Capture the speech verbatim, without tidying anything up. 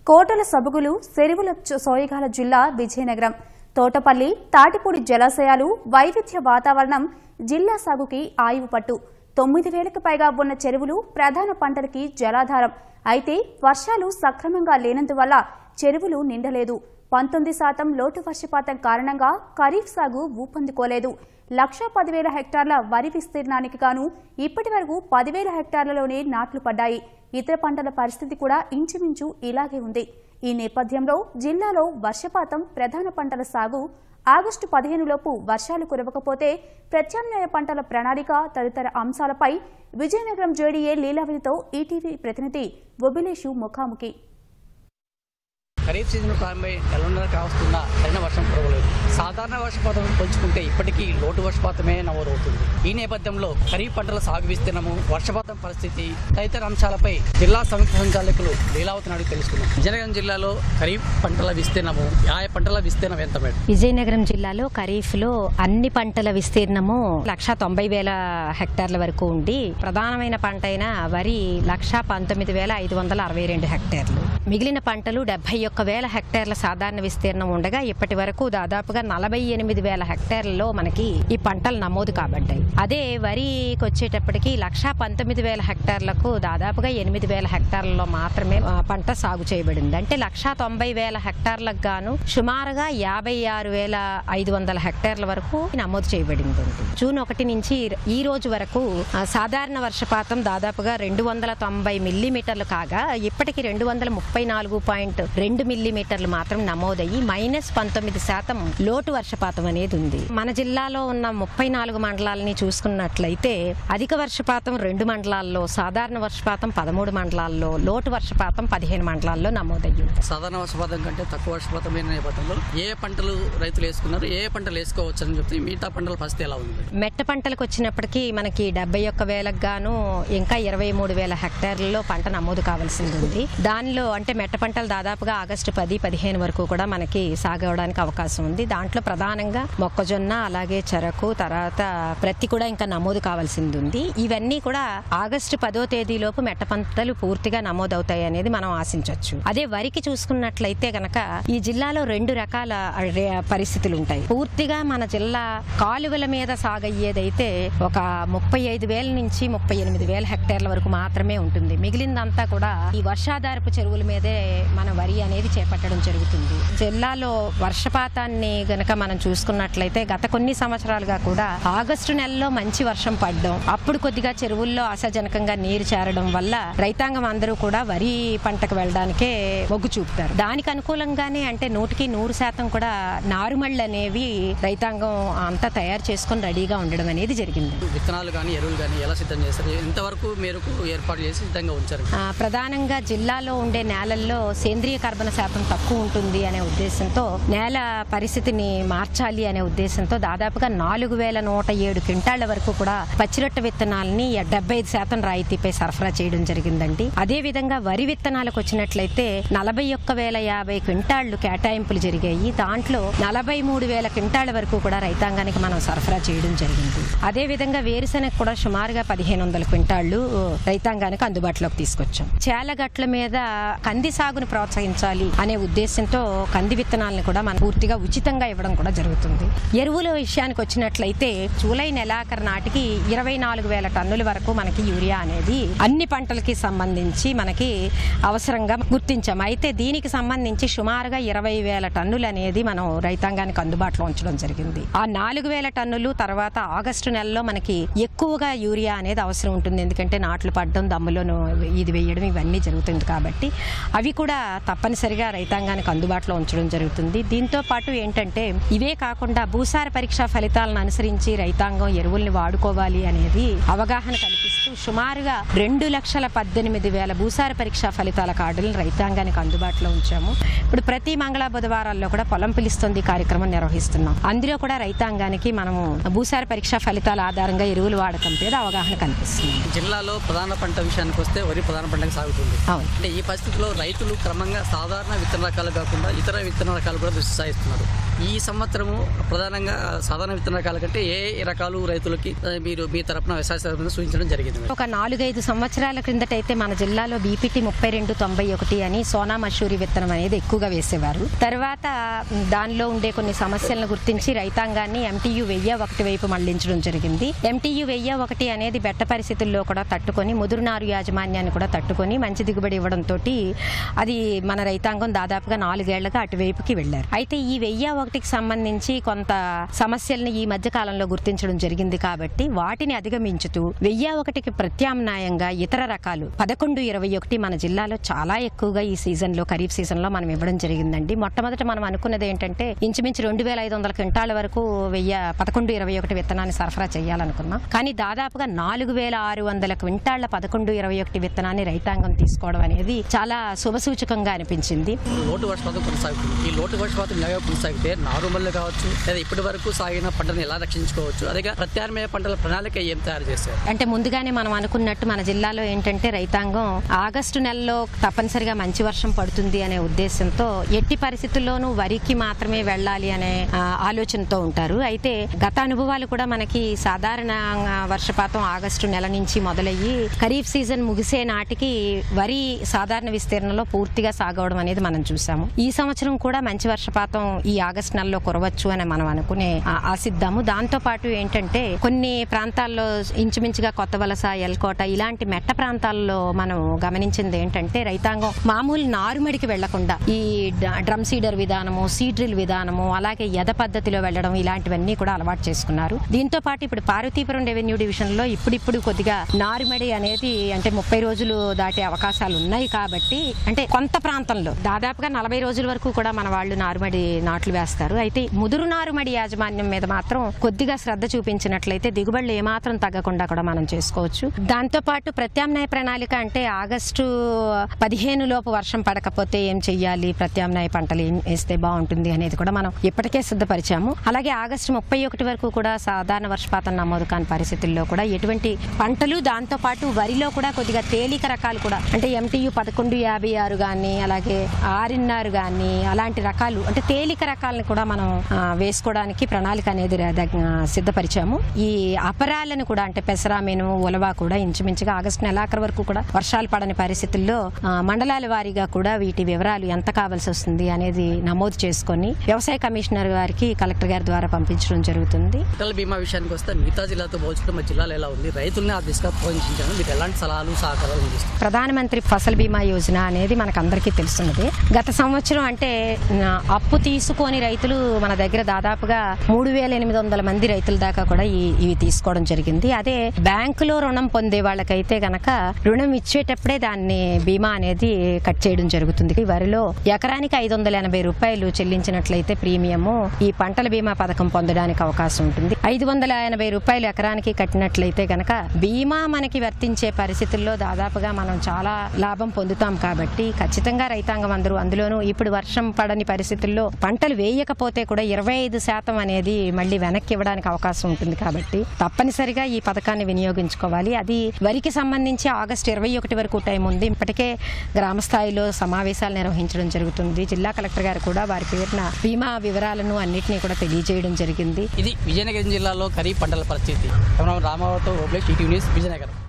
కోటల సబుగులు సెరువుల సోయగాల జిల్లా విజయనగరం తోటపల్లి తాటిపూడి జలాశయాలు వైవిధ్య వాతావరణం జిల్లా సాగుకి ఆయువు పట్టు తొమ్మిది వేలకు పైగా ఉన్న చెరువులు ప్రధాన పంటలకి జలాధారం అయితే వర్షాలు సక్రమంగా లేనందువల్ల చెరువులు నిండలేదు పంతొమ్మిది శాతం లోటు వర్షపాతం కారణంగా ఖరీఫ్ సాగు ఊపందుకోలేదు లక్షా పదివేల హెక్టార్ల వరి విస్తీర్ణానికి గాను ఇప్పటి వరకు పదివేల హెక్టార్లలోనే నాట్లు పడ్డాయి ఇతర పంటల పరిస్థితి కూడా ఇంచుమించు ఇలాగే ఉంది ఈ నేపథ్యంలో జిల్లాలో వర్షపాతం ప్రధాన పంటల సాగు ఆగస్టు పదిహేను లోపు వర్షాలు కురవకపోతే ప్రత్యామ్నాయ పంటల ప్రణాళిక తదితర అంశాలపై విజయనగరం జేడీఏ లీలావతితో ఈటీవీ ప్రతినిధి బొబిలేషు ముఖాముఖి. ఖరీఫ్ సీజన్ ప్రారంభమై నెలన్నర కావస్తున్న సరైన వర్షం కురవలేదు. సాధారణ వర్షపాతం పోల్చుకుంటే ఇప్పటికీ లోటు వర్షపాతమే నమోదవుతుంది. ఈ నేపథ్యంలో ఖరీఫ్ పంటల సాగు విస్తీర్ణము, వర్షపాతం పరిస్థితి తదితర అంశాలపై జిల్లా సంయుక్త సంచాలకులు లీలావతి నాడు తెలుసుకున్నాం. విజయనగరం జిల్లాలో ఖరీఫ్ పంటల విస్తీర్ణము, ఆయా పంటల విస్తీర్ణం ఎంత మేడం? విజయనగరం జిల్లాలో ఖరీఫ్ లో అన్ని పంటల విస్తీర్ణము లక్ష తొంభై వేల హెక్టార్ల వరకు ఉండి ప్రధానమైన పంట అయిన వరి లక్ష పంతొమ్మిది వేల ఐదు వందల అరవై రెండు హెక్టార్లు, మిగిలిన పంటలు డెబ్బై ఒక్క వేల హెక్టార్ల సాధారణ విస్తీర్ణం ఉండగా ఇప్పటి వరకు దాదాపుగా నలభై ఎనిమిది వేల హెక్టార్లలో మనకి ఈ పంటలు నమోదు కాబడ్డాయి. అదే వరికి వచ్చేటప్పటికి లక్షా పంతొమ్మిది వేల హెక్టార్లకు దాదాపుగా ఎనిమిది వేల హెక్టార్లలో మాత్రమే పంట సాగు చేయబడింది. అంటే లక్షా తొంభై వేల హెక్టార్లకు గాను సుమారుగా యాభై ఆరు వేల ఐదు వందల హెక్టార్ల వరకు నమోదు చేయబడింది. జూన్ ఒకటి నుంచి ఈ రోజు వరకు సాధారణ వర్షపాతం దాదాపుగా రెండు వందల తొంభై మిల్లీమీటర్లు కాగా ఇప్పటికి రెండు వందల ముప్పై నాలుగు పాయింట్ రెండు మిల్లీమీటర్లు మాత్రం నమోదయ్యి మైనస్ పంతొమ్మిది శాతం లోటు వర్షపాతం అనేది ఉంది. మన జిల్లాలో ఉన్న ముప్పై నాలుగు మండలాలని చూసుకున్నట్లయితే అధిక వర్షపాతం రెండు మండలాల్లో, సాధారణ వర్షపాతం పదమూడు మండలాల్లో, లోటు వర్షపాతం పదిహేను మండలాల్లో నమోదయ్యింది. సాధారణ వర్షపాతం కంటే తక్కువ వర్షపాతమైన నేపథ్యంలో ఏ పంటలు రైతులు వేసుకున్నారు, ఏ పంటలు వేసుకోవచ్చు అని చెప్తే మిగతా పంటల పరిస్థితి ఎలా ఉంది? మెట్ట పంటలకు వచ్చినప్పటికీ మనకి డెబ్బై ఒక్క వేలకు గాను ఇంకా ఇరవై మూడు వేల హెక్టార్లలో పంట నమోదు కావాల్సింది ఉంది. దానిలో అంటే మెట్ట పంటలు దాదాపుగా ఆగస్టు పది పదిహేను వరకు కూడా మనకి సాగవడానికి అవకాశం ఉంది. దాంట్లో ప్రధానంగా మొక్కజొన్న, అలాగే చెరకు, తర్వాత ప్రత్తి కూడా ఇంకా నమోదు కావాల్సింది ఉంది. ఇవన్నీ కూడా ఆగస్టు పదో తేదీలోపు మెట్ట పంటలు పూర్తిగా నమోదవుతాయి అనేది మనం ఆశించవచ్చు. అదే వరికి చూసుకున్నట్లయితే గనక ఈ జిల్లాలో రెండు రకాల పరిస్థితులు ఉంటాయి. పూర్తిగా మన జిల్లా కాలువల మీద సాగయ్యేదైతే ఒక ముప్పై ఐదు వేల నుంచి ముప్పై ఎనిమిది వేల హెక్టార్ల వరకు మాత్రమే ఉంటుంది. మిగిలిందంతా కూడా ఈ వర్షాధారపు చెరువుల మీదే మన వరి అనేది చేపట్టడం జరుగుతుంది. జిల్లాలో వర్షపాతాన్ని గనక మనం చూసుకున్నట్లయితే గత కొన్ని సంవత్సరాలుగా కూడా ఆగస్టు నెలలో మంచి వర్షం పడడం, అప్పుడు కొద్దిగా చెరువుల్లో ఆశాజనకంగా నీరు చేరడం వల్ల రైతాంగం అందరూ కూడా వరి పంటకు వెళ్ళడానికే మొగ్గు చూపుతారు. దానికి అనుకూలంగానే అంటే నూటికి నూరు శాతం కూడా నారుమళ్ళు అనేవి రైతాంగం అంతా తయారు చేసుకుని రెడీగా ఉండడం అనేది జరిగింది. విత్తనాలు కానీ ఎరువులు కానీ ఎలా సిద్ధం చేస్తారు, ఎంతవరకు మేరకు ఏర్పాటు చేసి సిద్ధంగా ఉంచారు? ప్రధానంగా జిల్లాలో ఉండే నేలల్లో సేంద్రియ కర్బన శాతం తక్కువ ఉంటుంది అనే ఉద్దేశంతో, నేల పరిస్థితిని మార్చాలి అనే ఉద్దేశంతో దాదాపుగా నాలుగు వేల నూట ఏడు క్వింటాళ్ల వరకు కూడా పచ్చిరొట్ట విత్తనాలని డెబ్బై ఐదు శాతం రాయితీపై సరఫరా చేయడం జరిగిందండి. అదే విధంగా వరి విత్తనాలకు వచ్చినట్లయితే నలభై ఒక్క వేల యాభై క్వింటాళ్లు కేటాయింపులు జరిగాయి. దాంట్లో నలభై మూడు వేల క్వింటాళ్ల వరకు కూడా రైతాంగానికి మనం సరఫరా చేయడం జరిగింది. అదే విధంగా వేరుశెనగ కూడా సుమారుగా పదిహేను వందల క్వింటాళ్లు రైతాంగానికి అందుబాటులోకి తీసుకొచ్చాం. చేలగట్ల మీద కంది సాగును ప్రోత్సహించాలి అనే ఉద్దేశంతో కంది విత్తనాలను కూడా మనం పూర్తిగా ఉచితంగా ఇవ్వడం కూడా జరుగుతుంది. ఎరువుల విషయానికి వచ్చినట్లయితే జూలై నెలాఖరు నాటికి ఇరవై నాలుగు వేల టన్నుల వరకు మనకి యూరియా అనేది అన్ని పంటలకి సంబంధించి మనకి అవసరంగా గుర్తించాం. అయితే దీనికి సంబంధించి సుమారుగా ఇరవై వేల టన్నులు అనేది మనం రైతాంగానికి అందుబాటులో ఉంచడం జరిగింది. ఆ నాలుగు వేల టన్నులు తర్వాత ఆగస్టు నెలలో మనకి ఎక్కువగా యూరియా అనేది అవసరం ఉంటుంది. ఎందుకంటే నాట్లు పడడం, దమ్ములను ఇది వేయడం ఇవన్నీ జరుగుతుంది కాబట్టి అవి కూడా తప్పనిసరిగా రైతాంగానికి అందుబాటులో ఉంచడం జరుగుతుంది. దీంతో పాటు ఏంటంటే ఇవే కాకుండా భూసార పరీక్షా ఫలితాలను అనుసరించి రైతాంగం ఎరువుల్ని వాడుకోవాలి అనేది అవగాహన కల్పిస్తూ సుమారుగా రెండు లక్షల పద్దెనిమిది వేల భూసార పరీక్షా ఫలితాల కార్డులను రైతాంగానికి అందుబాటులో ఉంచాము. ఇప్పుడు ప్రతి మంగళ బుధవారాల్లో కూడా పొలం పిలుస్తుంది కార్యక్రమం నిర్వహిస్తున్నాం. అందులో కూడా రైతాంగానికి మనము భూసార పరీక్షా ఫలితాల ఆధారంగా ఎరువులు వాడకం మీద అవగాహన కల్పిస్తున్నాం. జిల్లాలో ప్రధాన పంట విషయానికి వస్తే వరి ప్రధాన పంటగా సాగుతుంది. అవును. అంటే ఈ పరిస్థితిలో రైతులు క్రమంగా సాధారణ విత్తన రకాలు కాకుండా ఇతర విత్తన రకాలు కూడా దృష్టి సాయిస్తున్నారు. ఈ సంవత్సరము ప్రధానంగా సాధారణ విత్తన రకాల కంటే ఏ రకాలు రైతులకి మీరు మీ తరపున వ్యవసాయ శాఖ సూచించడం జరిగింది? ఒక నాలుగైదు సంవత్సరాల క్రిందటైతే మన జిల్లాలో బీపీటీ ముప్పై రెండు తొంభై ఒకటి అని సోనా మసూరి విత్తనం అనేది ఎక్కువగా వేసేవారు. తర్వాత దానిలో ఉండే కొన్ని సమస్యలను గుర్తించి రైతాంగాన్ని ఎంటీయూ వెయ్యి ఒకటి వైపు మళ్లించడం జరిగింది. ఎంటీయూ వెయ్యి ఒకటి అనేది బెట్ట పరిస్థితుల్లో కూడా తట్టుకొని ముదురునారు యాజమాన్యాన్ని కూడా తట్టుకొని మంచి దిగుబడి ఇవ్వడంతో అది మన రైతాంగం దాదాపుగా నాలుగేళ్లుగా అటువైపుకి వెళ్లారు. అయితే ఈ వెయ్యి ఒకటికి సంబంధించి కొంత సమస్యల్ని ఈ మధ్య కాలంలో గుర్తించడం జరిగింది కాబట్టి వాటిని అధిగమించుతూ వెయ్యి ఒకటికి ప్రత్యామ్నాయంగా ఇతర రకాలు పదకొండు ఇరవై ఒకటి మన జిల్లాలో చాలా ఎక్కువగా ఈ సీజన్ లో ఖరీఫ్ సీజన్ లో మనం ఇవ్వడం జరిగిందండి. మొట్టమొదట మనం అనుకున్నది ఏంటంటే ఇంచుమించు రెండు వేల ఐదు వందల క్వింటాల వరకు వెయ్యి పదకొండు ఇరవై ఒకటి విత్తనాన్ని సరఫరా చేయాలనుకున్నాం. కానీ దాదాపుగా నాలుగు వేల ఆరు వందల క్వింటాళ్ల పదకొండు ఇరవై ఒకటి విత్తనాన్ని రైతాంగం తీసుకోవడం అనేది చాలా శుభసూచకంగా అనిపించింది. లోటు వర్షపాతం కొనసాగుతుంది. ఈ లోటు వర్షపాతం ఇలాగే కొనసాగితే నారుమల్లు కావచ్చు లేదా ఇప్పటి వరకు సాగిన పంటను ఎలా రక్షించుకోవచ్చు, అదే ప్రత్యామ్నాయ పంటల ప్రణాళిక ఏం తయారు చేశారు? అంటే ముందుగానే మనం అనుకున్నట్టు మన జిల్లాలో ఏంటంటే రైతాంగం ఆగస్టు నెలలో తప్పనిసరిగా మంచి వర్షం పడుతుంది అనే ఉద్దేశంతో ఎట్టి పరిస్థితుల్లోనూ వరికి మాత్రమే వెళ్ళాలి అనే ఆలోచనతో ఉంటారు. అయితే గత అనుభవాలు కూడా మనకి సాధారణ వర్షపాతం ఆగస్టు నెల నుంచి మొదలయ్యి ఖరీఫ్ సీజన్ ముగిసే నాటికి వరి సాధారణ విస్తీర్ణంలో పూర్తిగా సాగవడం అనేది మనం చూసాము. ఈ సంవత్సరం కూడా మంచి వర్షపాతం ఈ ఆగస్టు నెలలో కురవచ్చు అని మనం అనుకునే ఆశిద్దాము. దాంతో పాటు ఏంటంటే కొన్ని ప్రాంతాల్లో ఇంచుమించుగా కొత్త వలస, ఎల్కోట ఇలాంటి మెట్ట ప్రాంతాల్లో మనం గమనించింది ఏంటంటే రైతాంగం మామూలు నారుమడికి వెళ్లకుండా ఈ డ్రమ్ సీడర్ విధానము, సీడ్రిల్ విధానము, అలాగే యథ పద్ధతిలో వెళ్లడం ఇలాంటివన్నీ కూడా అలవాటు చేసుకున్నారు. దీంతో పాటు ఇప్పుడు పార్వతీపురం రెవెన్యూ డివిజన్ లో ఇప్పుడిప్పుడు కొద్దిగా నారుమడి అనేది అంటే ముప్పై రోజులు దాటే అవకాశాలు ఉన్నాయి కాబట్టి అంటే కొంత ప్రాంతంలో దాదాపుగా నలభై రోజుల వరకు కూడా మన వాళ్ళు నారుమడి నాట్లు వేస్తారు. అయితే ముదురు నారుమడి యాజమాన్యం మీద మాత్రం కొద్దిగా శ్రద్ధ చూపించినట్లయితే దిగుబడులు ఏమాత్రం తగ్గకుండా కూడా మనం చేసుకోవచ్చు. దాంతో పాటు ప్రత్యామ్నాయ ప్రణాళిక అంటే ఆగస్టు పదిహేను లోపు వర్షం పడకపోతే ఏం చెయ్యాలి, ప్రత్యామ్నాయ పంటలు ఏం వేస్తే బాగుంటుంది అనేది కూడా మనం ఇప్పటికే సిద్ధపరిచాము. అలాగే ఆగస్టు ముప్పై ఒకటి వరకు కూడా సాధారణ వర్షపాతం నమోదు కాని పరిస్థితుల్లో కూడా ఎటువంటి పంటలు, దాంతో పాటు వరిలో కూడా కొద్దిగా తేలిక రకాలు కూడా అంటే ఎంటీయూ పదకొండు యాభై ఆరు గాని అలాగే ఆర్ఎన్ఆర్ గాని అలాంటి రకాలు అంటే తేలిక రకాలను కూడా మనం వేసుకోవడానికి ప్రణాళిక అనేది సిద్ధపరిచాము. ఈ అపరాలను కూడా అంటే పెసరామేను, ఉలవా కూడా ఇంచుమించుగా ఆగస్టు నెలాఖరు వరకు కూడా వర్షాలు పడని పరిస్థితుల్లో మండలాల వారీగా కూడా వీటి వివరాలు ఎంత కావాల్సి వస్తుంది అనేది నమోదు చేసుకొని వ్యవసాయ కమిషనర్ గారికి కలెక్టర్ గారి ద్వారా పంపించడం జరుగుతుంది. పంటల బీమా విషయానికి వస్తే మిగతా జిల్లాతో పోల్చడం మా జిల్లాలో ఎలా ఉంది, రైతుల్ని ఆ దిశగా పోషించడం మీకు ఎలాంటి సలహాలు సహకారాలు అందిస్తారు? ప్రధానమంత్రి ఫసల్ బీమా యోజన అనేది మనకు అందరికీ తెలుసున్నది. గత సంవత్సరం అంటే అప్పు తీసుకొని రైతులు మన దగ్గర దాదాపుగా మూడు వేల ఎనిమిది వందల మంది రైతుల దాకా కూడా ఇవి తీసుకోవడం జరిగింది. అదే బ్యాంకులో రుణం పొందే వాళ్ళకైతే గనక రుణం ఇచ్చేటప్పుడే దాన్ని బీమా అనేది కట్ చేయడం జరుగుతుంది. వరిలో ఎకరానికి ఐదు వందల ఎనభై రూపాయలు చెల్లించినట్లయితే ప్రీమియము ఈ పంటల బీమా పథకం పొందడానికి అవకాశం ఉంటుంది. ఐదు వందల ఎనభై రూపాయలు ఎకరానికి కట్టినట్లయితే గనక బీమా మనకి వర్తించే పరిస్థితుల్లో దాదాపుగా మనం చాలా లాభం పొందుతాం. కాబట్టి ఖచ్చితంగా రైతాంగం అందరూ అందులోనూ ఇప్పుడు వర్షం పడని పరిస్థితుల్లో పంటలు వేయకపోతే కూడా ఇరవై ఐదు శాతం అనేది మళ్ళీ వెనక్కి ఇవ్వడానికి అవకాశం ఉంటుంది. కాబట్టి తప్పనిసరిగా ఈ పథకాన్ని వినియోగించుకోవాలి. అది వరికి సంబంధించి ఆగస్టు ఇరవై ఒకటి వరకు టైం ఉంది. ఇప్పటికే గ్రామ స్థాయిలో సమావేశాలు నిర్వహించడం జరుగుతుంది. జిల్లా కలెక్టర్ గారు కూడా వారి పేరున బీమా వివరాలను అన్నింటినీ కూడా తెలియజేయడం జరిగింది. ఇది విజయనగరం జిల్లాలో ఖరీఫ్ పంటల పరిస్థితి. రామారావుతో విజయనగరం.